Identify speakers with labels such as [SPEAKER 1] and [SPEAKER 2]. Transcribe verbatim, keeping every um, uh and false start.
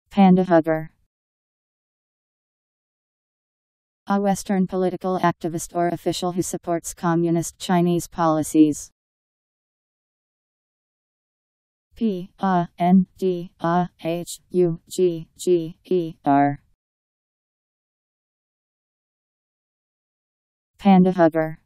[SPEAKER 1] Panda hugger. A Western political activist or official who supports communist Chinese policies. P A N D A H U G G E R. Panda hugger.